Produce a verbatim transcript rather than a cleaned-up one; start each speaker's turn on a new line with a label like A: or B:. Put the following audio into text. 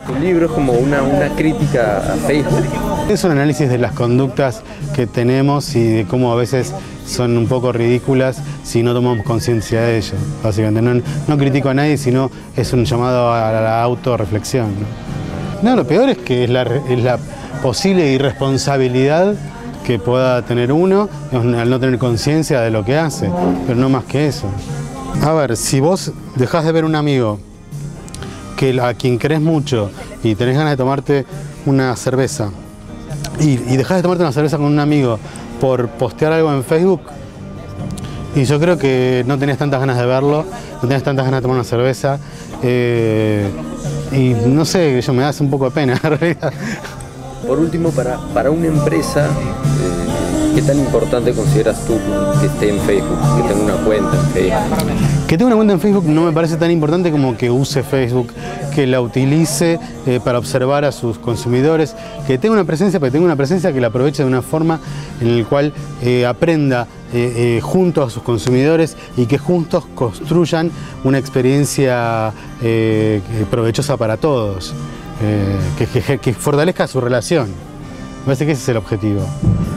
A: Tu libro es como una, una crítica a Facebook.
B: Es un análisis de las conductas que tenemos y de cómo a veces son un poco ridículas si no tomamos conciencia de ello. Básicamente, no, no critico a nadie, sino es un llamado a la autorreflexión, ¿no? No, lo peor es que es la, es la posible irresponsabilidad que pueda tener uno al no tener conciencia de lo que hace, pero no más que eso. A ver, si vos dejás de ver un amigo que a quien querés mucho y tenés ganas de tomarte una cerveza y, y dejás de tomarte una cerveza con un amigo por postear algo en Facebook, y yo creo que no tenías tantas ganas de verlo, no tenías tantas ganas de tomar una cerveza, eh, y no sé, yo me hace un poco de pena en realidad.
A: Por último, para, para una empresa, eh, ¿qué tan importante consideras tú que esté en Facebook, que tenga una cuenta en Facebook?
B: Que tenga una cuenta en Facebook no me parece tan importante como que use Facebook, que la utilice eh, para observar a sus consumidores, que tenga una presencia, pero tenga una presencia que la aproveche de una forma en la cual eh, aprenda eh, eh, junto a sus consumidores y que juntos construyan una experiencia eh, provechosa para todos. Eh, que, que, que fortalezca su relación. Me parece que ese es el objetivo.